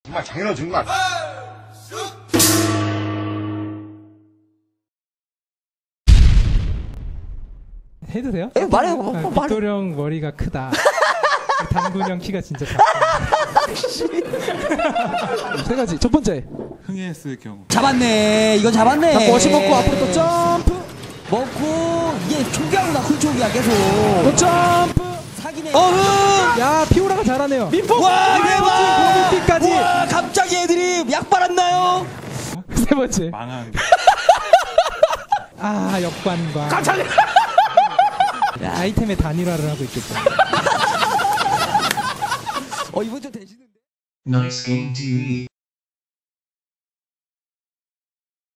정말 장인어 정말. 해도 돼요? 말해요. 말해. 빅토령 머리가 크다. 단군형 키가 진짜 작다. 세 가지. 첫 번째. 흥했을 경우. 잡았네. 이건 잡았네. 잡고 어시 먹고 앞으로 또 점프. 먹고 이게 초기화구나. 쿨초기야 계속. 또 점프. 사기네. 야 피오라가 잘하네요. 민포. 와 대박. 고비피까지. 와 갑자기 애들이 약 빨았나요? 세 번째. 망한. 아 역관과. 깜짝이야. 아이템의 단일화를 하고 있겠죠. 이번 주 되시는데. Nice game TV.